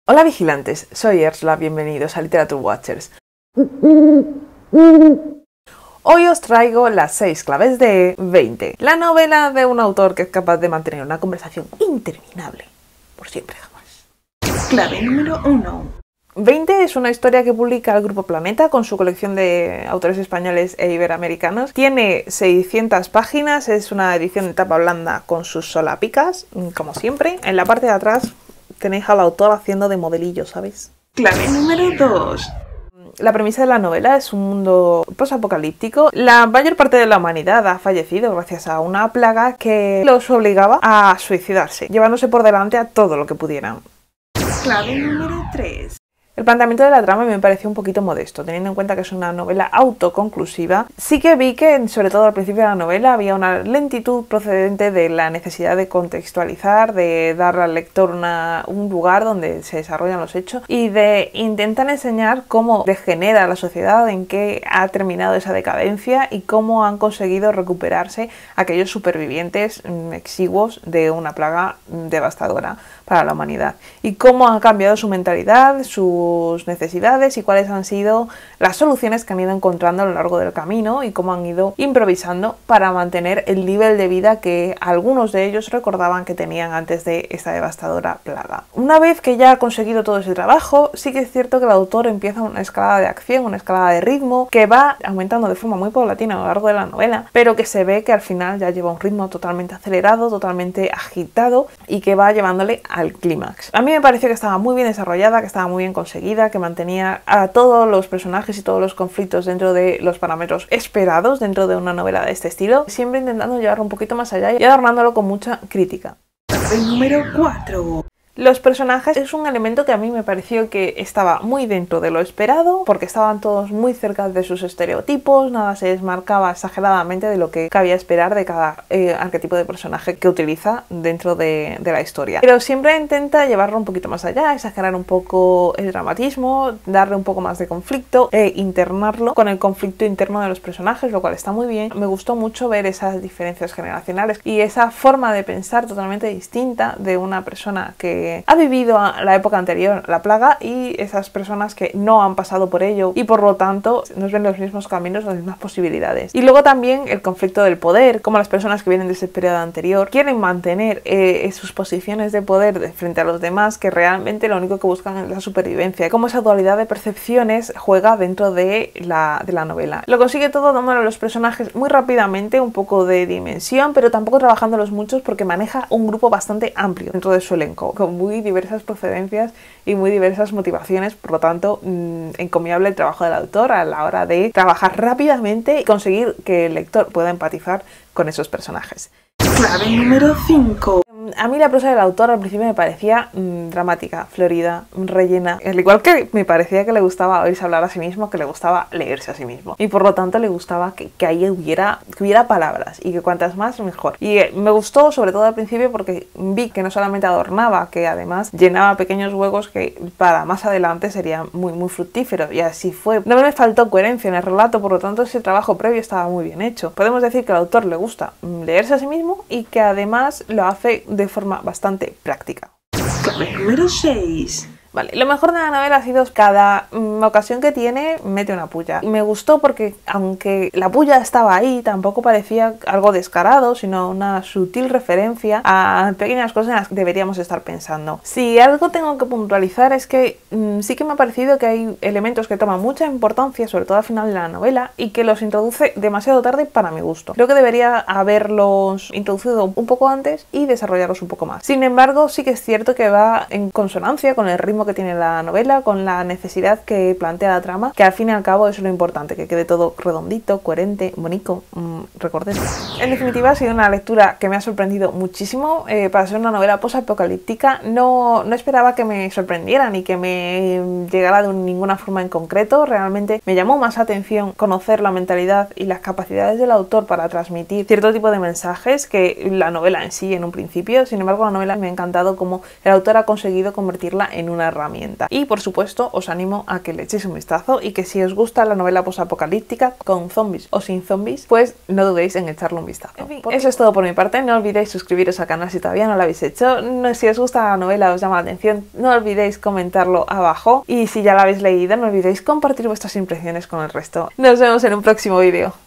Hola vigilantes, soy Ersla, bienvenidos a Literature Watchers. Hoy os traigo las 6 claves de 20, la novela de un autor que es capaz de mantener una conversación interminable, por siempre jamás. Clave número 1. 20 es una historia que publica el Grupo Planeta con su colección de autores españoles e iberoamericanos. Tiene 600 páginas, es una edición de tapa blanda con sus solapicas, como siempre. En la parte de atrás tenéis al autor haciendo de modelillo, ¿sabéis? Clave número 2. La premisa de la novela es un mundo posapocalíptico. La mayor parte de la humanidad ha fallecido gracias a una plaga que los obligaba a suicidarse, llevándose por delante a todo lo que pudieran. Clave número 3. El planteamiento de la trama me pareció un poquito modesto, teniendo en cuenta que es una novela autoconclusiva. Sí que vi que, sobre todo al principio de la novela, había una lentitud procedente de la necesidad de contextualizar, de dar al lector un lugar donde se desarrollan los hechos y de intentar enseñar cómo degenera la sociedad, en qué ha terminado esa decadencia y cómo han conseguido recuperarse aquellos supervivientes exiguos de una plaga devastadora para la humanidad y cómo ha cambiado su mentalidad, sus necesidades y cuáles han sido las soluciones que han ido encontrando a lo largo del camino y cómo han ido improvisando para mantener el nivel de vida que algunos de ellos recordaban que tenían antes de esta devastadora plaga. Una vez que ya ha conseguido todo ese trabajo, sí que es cierto que el autor empieza una escalada de acción, una escalada de ritmo que va aumentando de forma muy paulatina a lo largo de la novela, pero que se ve que al final ya lleva un ritmo totalmente acelerado, totalmente agitado y que va llevándole al clímax. A mí me pareció que estaba muy bien desarrollada, que estaba muy bien conseguida, que mantenía a todos los personajes y todos los conflictos dentro de los parámetros esperados dentro de una novela de este estilo, siempre intentando llevarlo un poquito más allá y adornándolo con mucha crítica. Clave número 4. Los personajes es un elemento que a mí me pareció que estaba muy dentro de lo esperado, porque estaban todos muy cerca de sus estereotipos, nada se desmarcaba exageradamente de lo que cabía esperar de cada arquetipo de personaje que utiliza dentro de la historia. Pero siempre intenta llevarlo un poquito más allá, exagerar un poco el dramatismo, darle un poco más de conflicto e internarlo con el conflicto interno de los personajes, lo cual está muy bien. Me gustó mucho ver esas diferencias generacionales y esa forma de pensar totalmente distinta de una persona que ha vivido la época anterior, la plaga, y esas personas que no han pasado por ello y por lo tanto nos ven los mismos caminos, las mismas posibilidades. Y luego también el conflicto del poder, como las personas que vienen de ese periodo anterior quieren mantener sus posiciones de poder frente a los demás, que realmente lo único que buscan es la supervivencia, cómo esa dualidad de percepciones juega dentro de la novela. Lo consigue todo dándole a los personajes muy rápidamente un poco de dimensión, pero tampoco trabajándolos muchos porque maneja un grupo bastante amplio dentro de su elenco, con muy diversas procedencias y muy diversas motivaciones, por lo tanto encomiable el trabajo del autor a la hora de trabajar rápidamente y conseguir que el lector pueda empatizar con esos personajes. Clave número 5. A mí la prosa del autor al principio me parecía dramática, florida, rellena, al igual que me parecía que le gustaba oírse hablar a sí mismo, que le gustaba leerse a sí mismo y por lo tanto le gustaba que ahí hubiera palabras y que cuantas más mejor. Y me gustó sobre todo al principio porque vi que no solamente adornaba, que además llenaba pequeños huecos que para más adelante serían muy fructíferos, y así fue. No me faltó coherencia en el relato, por lo tanto ese trabajo previo estaba muy bien hecho. Podemos decir que al autor le gusta leerse a sí mismo y que además lo hace de forma bastante práctica. Clave número 6. Vale, lo mejor de la novela ha sido cada ocasión que tiene mete una puya. Me gustó porque aunque la puya estaba ahí, tampoco parecía algo descarado, sino una sutil referencia a pequeñas cosas en las que deberíamos estar pensando. Si algo tengo que puntualizar es que sí que me ha parecido que hay elementos que toman mucha importancia, sobre todo al final de la novela, y que los introduce demasiado tarde para mi gusto. Creo que debería haberlos introducido un poco antes y desarrollarlos un poco más. Sin embargo, sí que es cierto que va en consonancia con el ritmo que tiene la novela, con la necesidad que plantea la trama, que al fin y al cabo es lo importante, que quede todo redondito, coherente, bonito, recordemos. En definitiva ha sido una lectura que me ha sorprendido muchísimo. Para ser una novela posapocalíptica no esperaba que me sorprendiera ni que me llegara de ninguna forma en concreto. Realmente me llamó más atención conocer la mentalidad y las capacidades del autor para transmitir cierto tipo de mensajes que la novela en sí en un principio. Sin embargo, la novela me ha encantado cómo el autor ha conseguido convertirla en una herramienta. Y por supuesto os animo a que le echéis un vistazo y que si os gusta la novela posapocalíptica con zombies o sin zombies, pues no dudéis en echarle un vistazo. En fin, eso es todo por mi parte. No olvidéis suscribiros al canal si todavía no lo habéis hecho. Si os gusta la novela, os llama la atención, no olvidéis comentarlo abajo, y si ya la habéis leído, no olvidéis compartir vuestras impresiones con el resto. Nos vemos en un próximo vídeo.